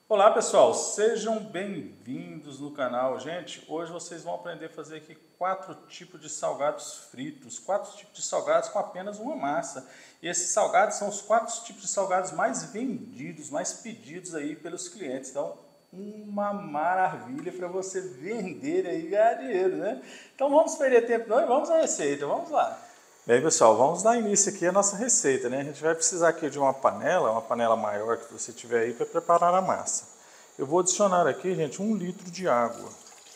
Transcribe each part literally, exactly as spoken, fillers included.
Olá pessoal, sejam bem-vindos no canal. Gente, hoje vocês vão aprender a fazer aqui quatro tipos de salgados fritos, quatro tipos de salgados com apenas uma massa. E esses salgados são os quatro tipos de salgados mais vendidos, mais pedidos aí pelos clientes. Então, uma maravilha para você vender aí e ganhar dinheiro, né? Então vamos perder tempo não e vamos à receita, vamos lá. Bem, pessoal, vamos dar início aqui à nossa receita, né? A gente vai precisar aqui de uma panela, uma panela maior que você tiver aí para preparar a massa. Eu vou adicionar aqui, gente, um litro de água.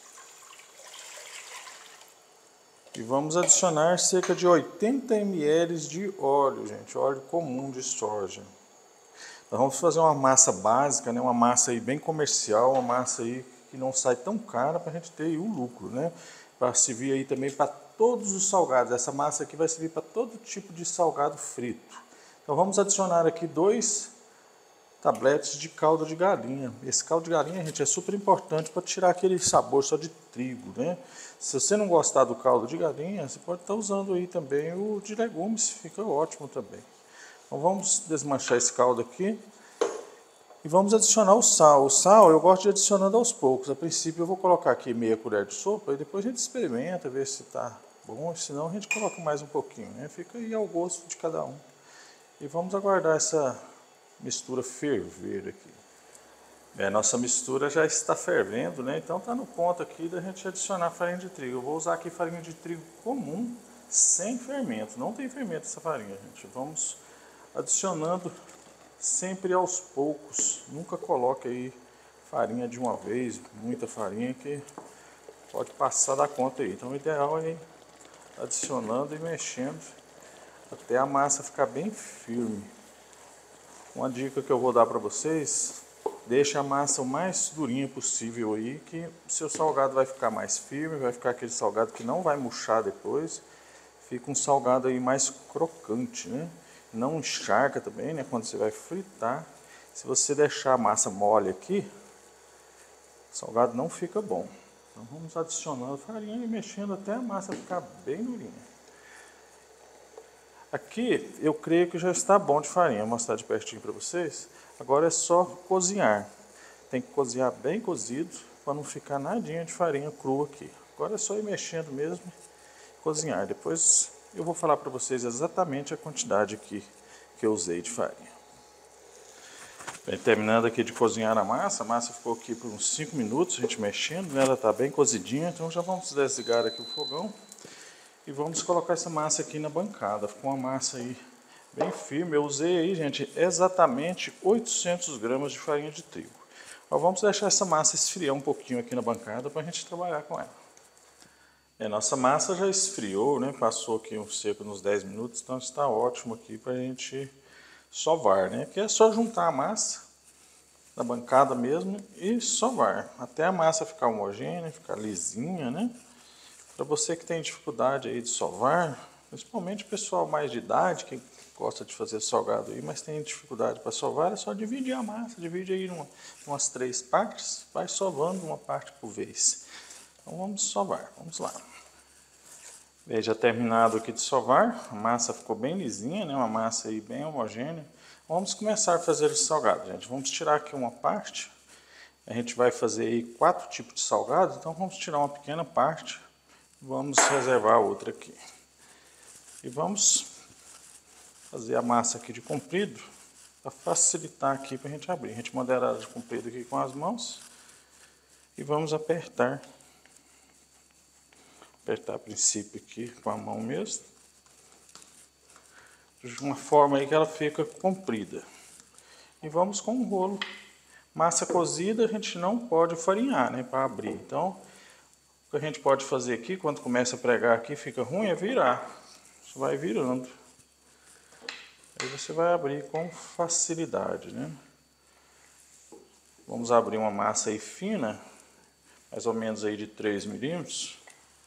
E vamos adicionar cerca de oitenta mililitros de óleo, gente, óleo comum de soja. Nós vamos fazer uma massa básica, né? Uma massa aí bem comercial, uma massa aí que não sai tão cara para a gente ter aí o lucro, né? Para servir aí também para todos os salgados. Essa massa aqui vai servir para todo tipo de salgado frito. Então vamos adicionar aqui dois tabletes de caldo de galinha. Esse caldo de galinha, gente, é super importante para tirar aquele sabor só de trigo, né? Se você não gostar do caldo de galinha, você pode estar usando aí também o de legumes, fica ótimo também. Então vamos desmanchar esse caldo aqui e vamos adicionar o sal. O sal eu gosto de adicionando aos poucos. A princípio eu vou colocar aqui meia colher de sopa e depois a gente experimenta, ver se está bom, senão a gente coloca mais um pouquinho, né? Fica aí ao gosto de cada um. E vamos aguardar essa mistura ferver aqui. É, nossa mistura já está fervendo, né? Então está no ponto aqui da gente adicionar farinha de trigo. Eu vou usar aqui farinha de trigo comum, sem fermento. Não tem fermento essa farinha, gente. Vamos adicionando sempre aos poucos. Nunca coloque aí farinha de uma vez, muita farinha que pode passar da conta aí. Então o ideal é ir adicionando e mexendo até a massa ficar bem firme. Uma dica que eu vou dar para vocês, deixe a massa o mais durinha possível aí, que o seu salgado vai ficar mais firme, vai ficar aquele salgado que não vai murchar depois. Fica um salgado aí mais crocante, né? Não encharca também, né? Quando você vai fritar. Se você deixar a massa mole aqui, o salgado não fica bom. Então vamos adicionando farinha e mexendo até a massa ficar bem durinha. Aqui eu creio que já está bom de farinha. Vou mostrar de pertinho para vocês. Agora é só cozinhar. Tem que cozinhar bem cozido para não ficar nadinha de farinha crua aqui. Agora é só ir mexendo mesmo e cozinhar. Depois eu vou falar para vocês exatamente a quantidade aqui que eu usei de farinha. Bem, terminando aqui de cozinhar a massa, a massa ficou aqui por uns cinco minutos, a gente mexendo, né? Ela está bem cozidinha, então já vamos desligar aqui o fogão e vamos colocar essa massa aqui na bancada. Ficou uma massa aí bem firme, eu usei aí, gente, exatamente oitocentos gramas de farinha de trigo. Então, vamos deixar essa massa esfriar um pouquinho aqui na bancada para a gente trabalhar com ela. É, nossa massa já esfriou, né? Passou aqui um cerca uns dez minutos, então está ótimo aqui para a gente sovar, né? Aqui é só juntar a massa na bancada mesmo e sovar, até a massa ficar homogênea, ficar lisinha, né? Para você que tem dificuldade aí de sovar, principalmente o pessoal mais de idade, que gosta de fazer salgado aí, mas tem dificuldade para sovar, é só dividir a massa, divide aí em umas três partes, vai sovando uma parte por vez. Então vamos sovar, vamos lá. Veja, terminado aqui de sovar, a massa ficou bem lisinha, né? Uma massa aí bem homogênea. Vamos começar a fazer o salgado, gente. Vamos tirar aqui uma parte. A gente vai fazer aí quatro tipos de salgado, então vamos tirar uma pequena parte. Vamos reservar a outra aqui. E vamos fazer a massa aqui de comprido, para facilitar aqui para a gente abrir. A gente modera ela de comprido aqui com as mãos. E vamos apertar. Apertar a princípio aqui com a mão mesmo, de uma forma aí que ela fica comprida. E vamos com um rolo. Massa cozida a gente não pode farinhar, né, para abrir. Então, o que a gente pode fazer aqui, quando começa a pregar aqui, fica ruim, é virar. Você vai virando. Aí você vai abrir com facilidade, né? Vamos abrir uma massa aí fina, mais ou menos aí de três milímetros.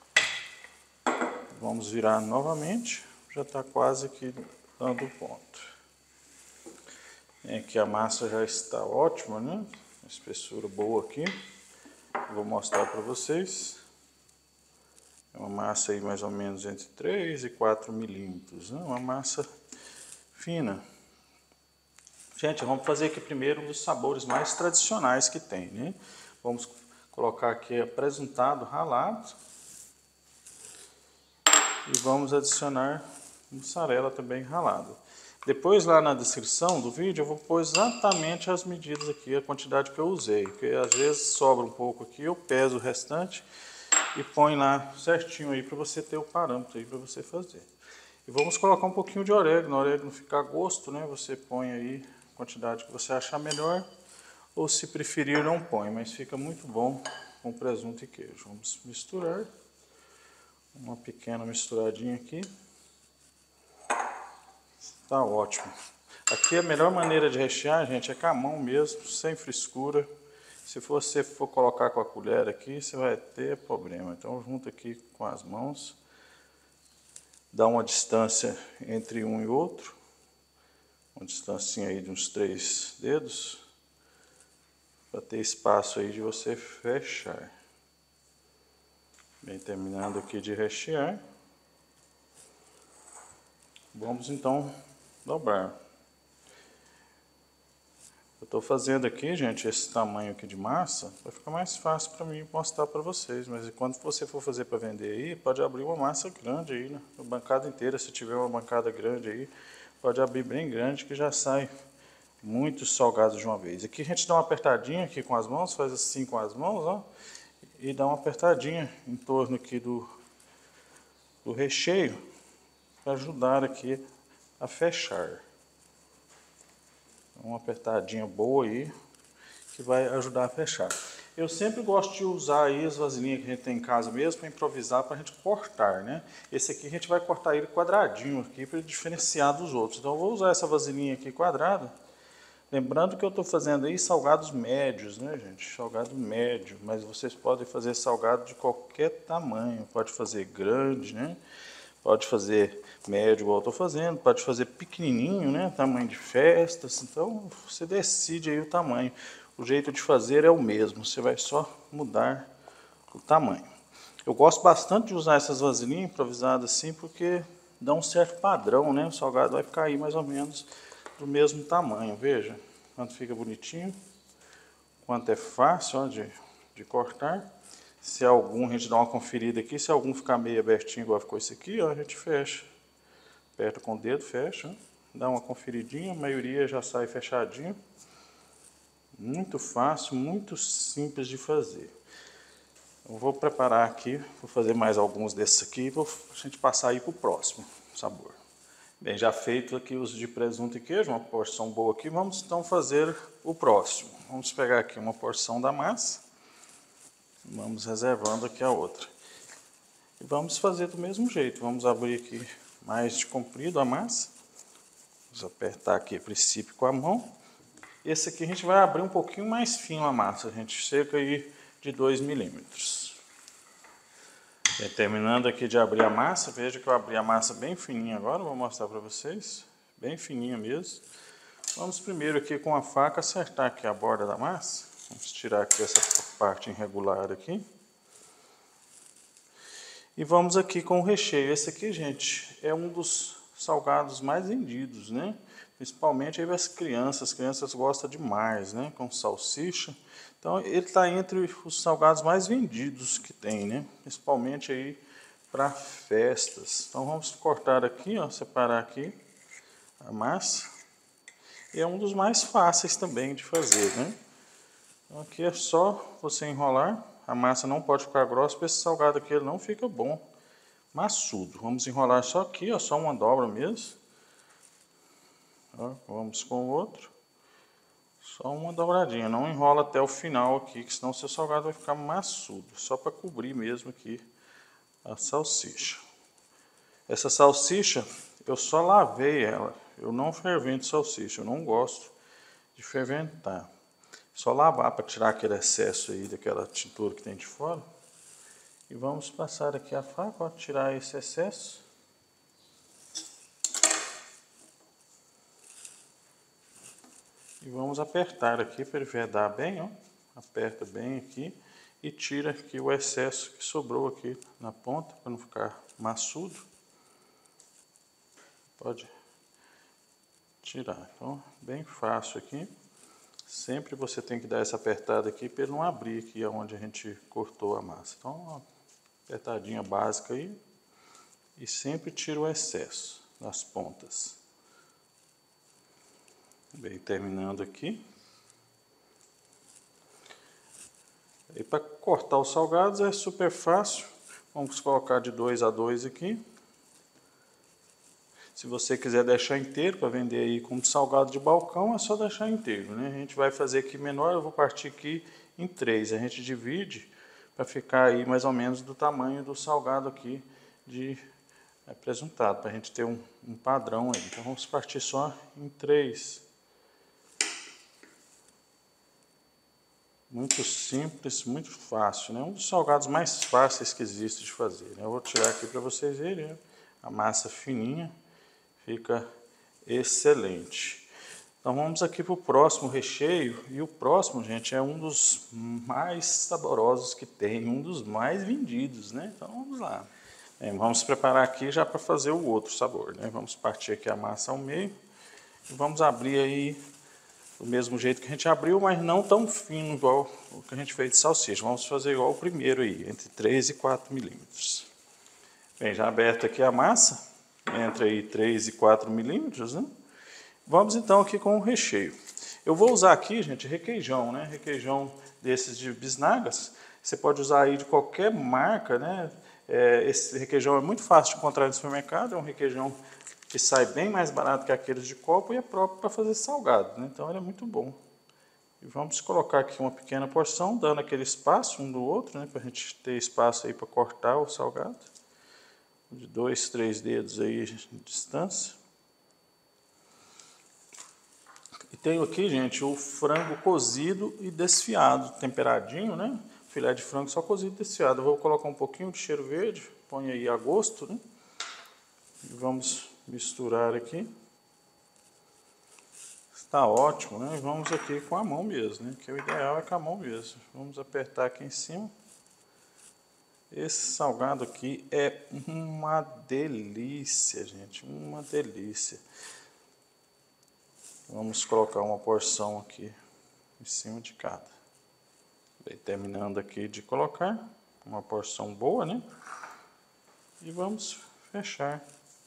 Vamos virar novamente, já está quase que dando ponto. Aqui a massa já está ótima, né? Uma espessura boa aqui. Vou mostrar para vocês. É uma massa aí mais ou menos entre três e quatro milímetros, né? Uma massa fina. Gente, vamos fazer aqui primeiro um dos sabores mais tradicionais que tem, né? Vamos colocar aqui apresentado ralado. E vamos adicionar mussarela também ralada. Depois lá na descrição do vídeo eu vou pôr exatamente as medidas aqui, a quantidade que eu usei. Porque às vezes sobra um pouco aqui, eu peso o restante e põe lá certinho aí para você ter o parâmetro aí para você fazer. E vamos colocar um pouquinho de orégano, o orégano ficar a gosto, né? Você põe aí a quantidade que você achar melhor, ou se preferir não põe, mas fica muito bom com presunto e queijo. Vamos misturar, uma pequena misturadinha aqui, tá ótimo. Aqui a melhor maneira de rechear, gente, é com a mão mesmo, sem frescura. Se você for colocar com a colher aqui, você vai ter problema. Então junto aqui com as mãos, dá uma distância entre um e outro, uma distância aí de uns três dedos, para ter espaço aí de você fechar. Bem, terminando aqui de rechear, vamos então dobrar. Eu estou fazendo aqui, gente, esse tamanho aqui de massa, vai ficar mais fácil para mim mostrar para vocês, mas quando você for fazer para vender aí, pode abrir uma massa grande aí, né? A bancada inteira, se tiver uma bancada grande aí, pode abrir bem grande que já sai muitos salgados de uma vez. Aqui a gente dá uma apertadinha aqui com as mãos, faz assim com as mãos, ó, e dá uma apertadinha em torno aqui do, do recheio, para ajudar aqui a fechar. Uma apertadinha boa aí, que vai ajudar a fechar. Eu sempre gosto de usar aí as vasilhinhas que a gente tem em casa mesmo, para improvisar, para a gente cortar, né? Esse aqui a gente vai cortar ele quadradinho aqui, para diferenciar dos outros. Então eu vou usar essa vasilhinha aqui quadrada. Lembrando que eu estou fazendo aí salgados médios, né, gente? Salgado médio, mas vocês podem fazer salgado de qualquer tamanho. Pode fazer grande, né? Pode fazer médio, igual eu estou fazendo. Pode fazer pequenininho, né? Tamanho de festas. Então, você decide aí o tamanho. O jeito de fazer é o mesmo. Você vai só mudar o tamanho. Eu gosto bastante de usar essas vasilhinhas improvisadas assim, porque dá um certo padrão, né? O salgado vai ficar aí mais ou menos do mesmo tamanho. Veja quanto fica bonitinho, quanto é fácil, ó, de, de cortar. Se algum, a gente dá uma conferida aqui, se algum ficar meio abertinho, igual ficou esse aqui, ó, a gente fecha. Aperta com o dedo, fecha, ó, dá uma conferidinha, a maioria já sai fechadinho. Muito fácil, muito simples de fazer. Eu vou preparar aqui, vou fazer mais alguns desses aqui, vou a gente passar aí para o próximo sabor. Bem, já feito aqui os de presunto e queijo, uma porção boa aqui, vamos então fazer o próximo. Vamos pegar aqui uma porção da massa, vamos reservando aqui a outra. E vamos fazer do mesmo jeito, vamos abrir aqui mais de comprido a massa. Vamos apertar aqui a princípio com a mão. Esse aqui a gente vai abrir um pouquinho mais fino a massa, gente, cerca aí de dois milímetros. Bem, terminando aqui de abrir a massa, veja que eu abri a massa bem fininha agora, vou mostrar para vocês, bem fininha mesmo. Vamos primeiro aqui com a faca acertar aqui a borda da massa, vamos tirar aqui essa parte irregular aqui. E vamos aqui com o recheio. Esse aqui, gente, é um dos salgados mais vendidos, né? Principalmente aí as crianças, as crianças gostam demais, né? Com salsicha. Então ele está entre os salgados mais vendidos que tem, né? Principalmente aí para festas. Então vamos cortar aqui, ó, separar aqui a massa. E é um dos mais fáceis também de fazer, né? Então aqui é só você enrolar. A massa não pode ficar grossa, porque esse salgado aqui ele não fica bom, maçudo. Vamos enrolar só aqui, ó, só uma dobra mesmo. Ó, vamos com o outro. Só uma dobradinha, não enrola até o final aqui, que senão o seu salgado vai ficar maçudo. Só para cobrir mesmo aqui a salsicha. Essa salsicha, eu só lavei ela. Eu não fervento salsicha, eu não gosto de ferventar. Só lavar para tirar aquele excesso aí daquela tintura que tem de fora. E vamos passar aqui a faca para tirar esse excesso. E vamos apertar aqui para ele vedar bem, ó. Aperta bem aqui e tira aqui o excesso que sobrou aqui na ponta, para não ficar maçudo. Pode tirar. Então, bem fácil aqui. Sempre você tem que dar essa apertada aqui para ele não abrir aqui onde a gente cortou a massa. Então, uma apertadinha básica aí. E sempre tira o excesso das pontas. Bem, terminando aqui. E para cortar os salgados é super fácil. Vamos colocar de dois a dois aqui. Se você quiser deixar inteiro para vender aí como salgado de balcão, é só deixar inteiro, né? A gente vai fazer aqui menor, eu vou partir aqui em três. A gente divide para ficar aí mais ou menos do tamanho do salgado aqui de é, presuntado, para a gente ter um, um padrão aí. Então vamos partir só em três. Muito simples, muito fácil, né? Um dos salgados mais fáceis que existe de fazer, né? Eu vou tirar aqui para vocês verem, né? A massa fininha, fica excelente. Então vamos aqui para o próximo recheio, e o próximo, gente, é um dos mais saborosos que tem, um dos mais vendidos, né? Então vamos lá. Bem, vamos preparar aqui já para fazer o outro sabor, né? Vamos partir aqui a massa ao meio e vamos abrir aí do mesmo jeito que a gente abriu, mas não tão fino igual o que a gente fez de salsicha. Vamos fazer igual o primeiro aí, entre três e quatro milímetros. Bem, já aberto aqui a massa, entre aí três e quatro milímetros, né? Vamos então aqui com o recheio. Eu vou usar aqui, gente, requeijão, né? Requeijão desses de bisnagas. Você pode usar aí de qualquer marca, né? É, esse requeijão é muito fácil de encontrar no supermercado, é um requeijão que sai bem mais barato que aqueles de copo e é próprio para fazer salgado, né? Então ele é muito bom. E vamos colocar aqui uma pequena porção, dando aquele espaço um do outro, né? Para a gente ter espaço aí para cortar o salgado. De dois, três dedos aí de distância. E tenho aqui, gente, o frango cozido e desfiado, temperadinho, né? Filé de frango só cozido e desfiado. Eu vou colocar um pouquinho de cheiro verde, põe aí a gosto, né? E vamos misturar aqui. Está ótimo, né? Vamos aqui com a mão mesmo, né? Que o ideal é com a mão mesmo. Vamos apertar aqui em cima. Esse salgado aqui é uma delícia, gente, uma delícia. Vamos colocar uma porção aqui em cima de cada. Bem, terminando aqui de colocar uma porção boa, né? E vamos fechar.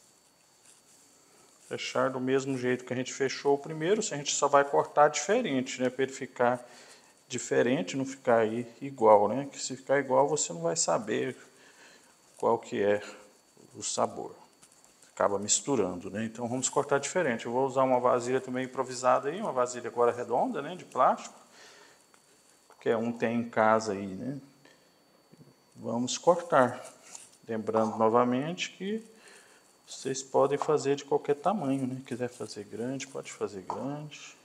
Fechar do mesmo jeito que a gente fechou o primeiro, a gente só vai cortar diferente, né? Para ele ficar diferente, não ficar aí igual, né? Que se ficar igual você não vai saber qual que é o sabor. Acaba misturando, né? Então vamos cortar diferente. Eu vou usar uma vasilha também improvisada aí, uma vasilha agora redonda, né? De plástico, que é um tem em casa aí, né? Vamos cortar. Lembrando novamente que vocês podem fazer de qualquer tamanho, né? Quiser fazer grande, pode fazer grande.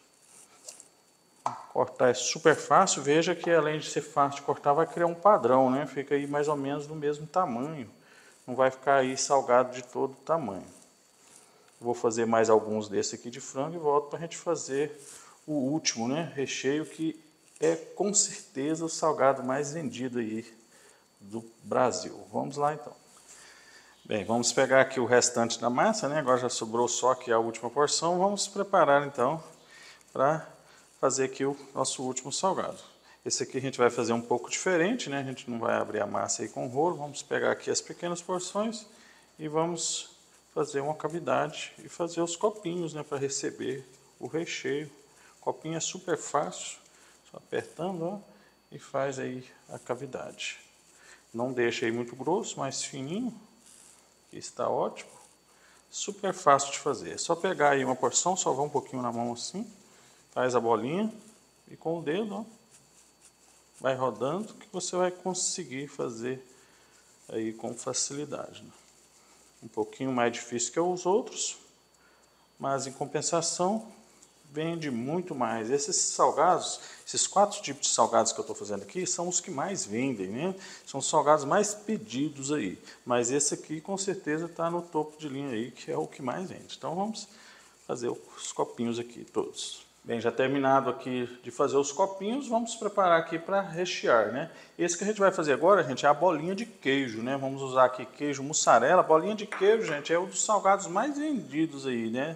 Cortar é super fácil, veja que além de ser fácil de cortar, vai criar um padrão, né? Fica aí mais ou menos do mesmo tamanho, não vai ficar aí salgado de todo tamanho. Vou fazer mais alguns desse aqui de frango e volto para a gente fazer o último, né? Recheio, que é com certeza o salgado mais vendido aí do Brasil. Vamos lá então. Bem, vamos pegar aqui o restante da massa, né? Agora já sobrou só aqui a última porção, vamos preparar então para fazer aqui o nosso último salgado. Esse aqui a gente vai fazer um pouco diferente, né? A gente não vai abrir a massa aí com rolo, vamos pegar aqui as pequenas porções e vamos fazer uma cavidade e fazer os copinhos, né? Para receber o recheio. O copinho é super fácil, só apertando, ó, e faz aí a cavidade. Não deixa aí muito grosso, mais fininho, que está ótimo. Super fácil de fazer, é só pegar aí uma porção, salvar um pouquinho na mão assim, faz a bolinha e com o dedo, ó, vai rodando, que você vai conseguir fazer aí com facilidade, né? Um pouquinho mais difícil que os outros, mas em compensação vende muito mais. Esses salgados, esses quatro tipos de salgados que eu estou fazendo aqui, são os que mais vendem, né? São os salgados mais pedidos aí, mas esse aqui com certeza está no topo de linha aí, que é o que mais vende. Então vamos fazer os copinhos aqui todos. Bem, já terminado aqui de fazer os copinhos, vamos preparar aqui para rechear, né? Esse que a gente vai fazer agora, gente, é a bolinha de queijo, né? Vamos usar aqui queijo mussarela. Bolinha de queijo, gente, é um dos salgados mais vendidos aí, né?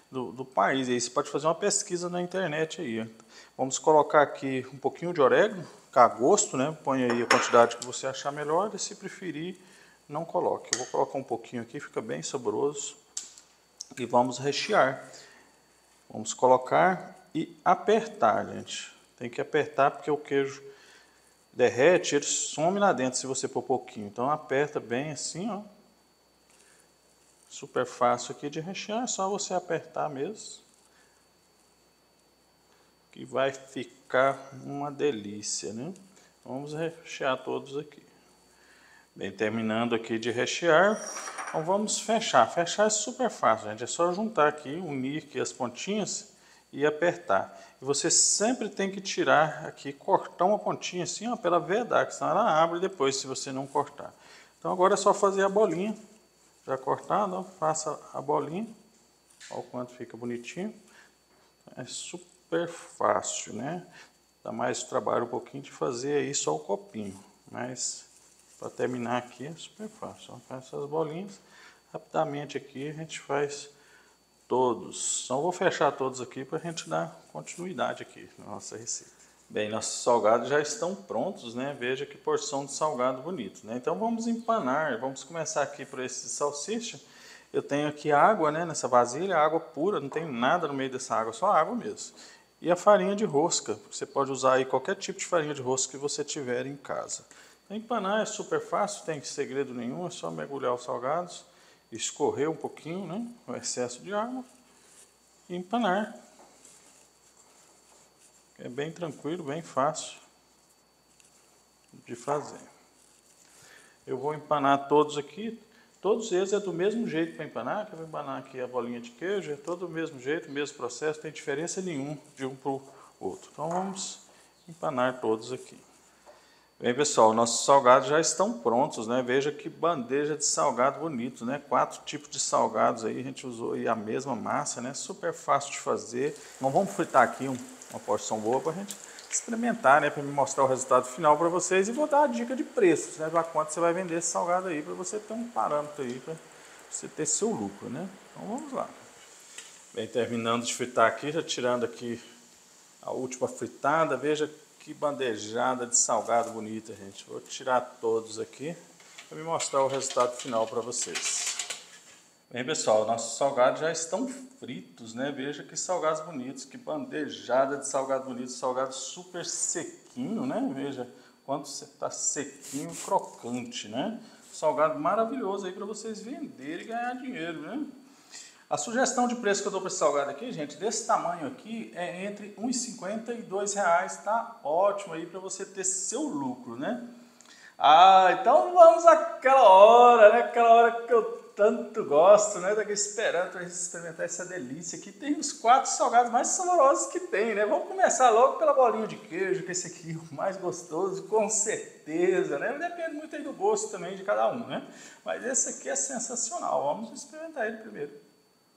do, do país. Aí você pode fazer uma pesquisa na internet aí. Vamos colocar aqui um pouquinho de orégano, a gosto, né? Põe aí a quantidade que você achar melhor e se preferir, não coloque. Eu vou colocar um pouquinho aqui, fica bem saboroso. E vamos rechear. Vamos colocar e apertar, gente. Tem que apertar porque o queijo derrete, ele some lá dentro se você pôr pouquinho. Então aperta bem assim, ó. Super fácil aqui de rechear, é só você apertar mesmo. Que vai ficar uma delícia, né? Vamos rechear todos aqui. Bem, terminando aqui de rechear, então vamos fechar. Fechar é super fácil, gente. É só juntar aqui, unir aqui as pontinhas e apertar. E você sempre tem que tirar aqui, cortar uma pontinha assim, ó, pela verdade, senão ela abre depois se você não cortar. Então agora é só fazer a bolinha. Já cortado, ó, faça a bolinha. Olha o quanto fica bonitinho. É super fácil, né? Dá mais trabalho um pouquinho de fazer aí só o copinho. Mas para terminar aqui é super fácil. Ó, faz essas bolinhas. Rapidamente aqui a gente faz todos. Então vou fechar todos aqui para a gente dar continuidade aqui na nossa receita. Bem, nossos salgados já estão prontos, né? Veja que porção de salgado bonito, né? Então vamos empanar. Vamos começar aqui por esse salsicha. Eu tenho aqui água, né, nessa vasilha, água pura, não tem nada no meio dessa água, só água mesmo. E a farinha de rosca. Você pode usar aí qualquer tipo de farinha de rosca que você tiver em casa. Então, empanar é super fácil, não tem segredo nenhum, é só mergulhar os salgados, escorrer um pouquinho, né, o excesso de água e empanar. É bem tranquilo, bem fácil de fazer. Eu vou empanar todos aqui, todos eles é do mesmo jeito para empanar, que eu vou empanar aqui a bolinha de queijo, é todo do mesmo jeito, mesmo processo, não tem diferença nenhuma de um para o outro. Então vamos empanar todos aqui. Bem, pessoal, nossos salgados já estão prontos, né? Veja que bandeja de salgado bonito, né? Quatro tipos de salgados aí, a gente usou aí a mesma massa, né? Super fácil de fazer. Então vamos fritar aqui um, uma porção boa para a gente experimentar, né? Para me mostrar o resultado final para vocês e vou dar a dica de preços, né? Para quanto você vai vender esse salgado aí, para você ter um parâmetro aí, para você ter seu lucro, né? Então vamos lá. Bem, terminando de fritar aqui, já tirando aqui a última fritada, veja que bandejada de salgado bonita, gente. Vou tirar todos aqui para me mostrar o resultado final para vocês. Bem, pessoal, nossos salgados já estão fritos, né? Veja que salgados bonitos, que bandejada de salgado bonito, salgado super sequinho, né? Veja quanto está sequinho, crocante, né? Salgado maravilhoso aí para vocês venderem e ganhar dinheiro, né? A sugestão de preço que eu dou para esse salgado aqui, gente, desse tamanho aqui, é entre um real e cinquenta e dois reais, tá ótimo aí para você ter seu lucro, né? Ah, então vamos àquela hora, né? Aquela hora que eu tanto gosto, né? Daqui esperando para a gente experimentar essa delícia aqui. Tem os quatro salgados mais saborosos que tem, né? Vamos começar logo pela bolinha de queijo, que esse aqui é o mais gostoso, com certeza, né? Depende muito aí do gosto também de cada um, né? Mas esse aqui é sensacional. Vamos experimentar ele primeiro.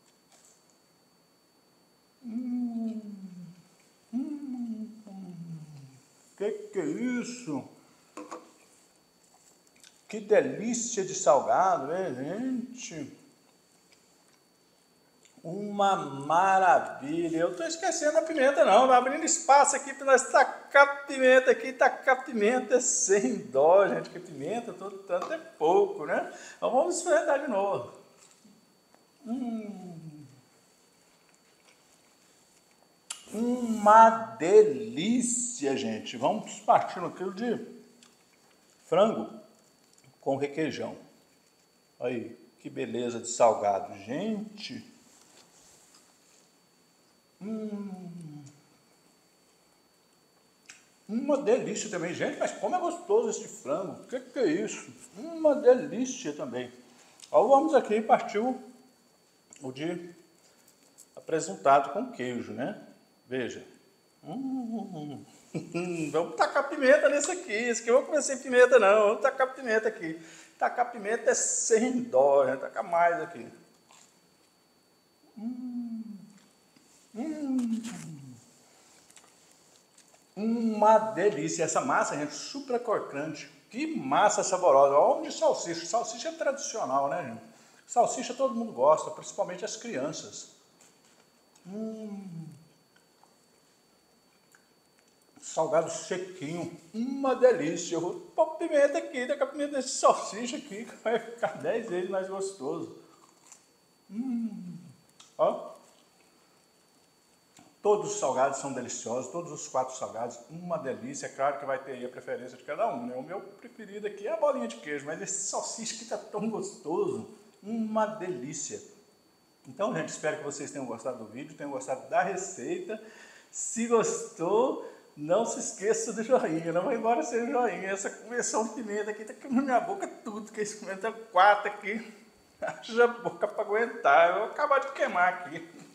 Hum, hum, hum. Que que é isso? Que delícia de salgado, né, gente? Uma maravilha. Eu tô esquecendo a pimenta, não. Tô abrindo espaço aqui para nós tacar pimenta aqui. Tacar pimenta sem dó, gente. Que pimenta, todo tanto é pouco, né? Então vamos experimentar de novo. Hum. Uma delícia, gente. Vamos partir no quilo de frango com requeijão. Aí, que beleza de salgado, gente. Hum. Uma delícia também, gente. Mas como é gostoso esse frango. O que, que é isso? Uma delícia também. Ó, vamos aqui partir o, o de apresentado com queijo, né? Veja. Hum, hum, vamos tacar pimenta nesse aqui. Esse aqui eu vou comer sem pimenta, não. Vamos tacar pimenta aqui. Tacar pimenta é sem dó, né? Tacar mais aqui. Hum, hum, uma delícia. Essa massa, gente, super crocante. Que massa saborosa. Olha de salsicha. Salsicha é tradicional, né, gente? Salsicha todo mundo gosta, principalmente as crianças. Hum. Salgado sequinho, uma delícia. Eu vou pôr pimenta aqui, daqui a pimenta desse salsicha aqui, que vai ficar dez vezes mais gostoso. Hum. Ó. Todos os salgados são deliciosos, todos os quatro salgados, uma delícia. É claro que vai ter aí a preferência de cada um, né? O meu preferido aqui é a bolinha de queijo, mas esse salsicha aqui tá tão gostoso, uma delícia. Então, gente, espero que vocês tenham gostado do vídeo, tenham gostado da receita. Se gostou, não se esqueça do joinha, não vai embora sem o joinha. Essa começão de pimenta aqui tá queimando minha boca tudo, que esse pimenta quatro aqui, haja boca para aguentar. Eu vou acabar de queimar aqui.